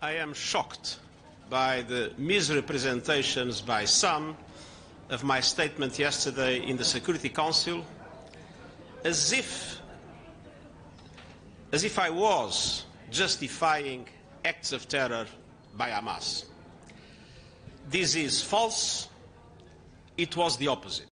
I am shocked by the misrepresentations by some of my statement yesterday in the Security Council, as if I was justifying acts of terror by Hamas. This is false. It was the opposite.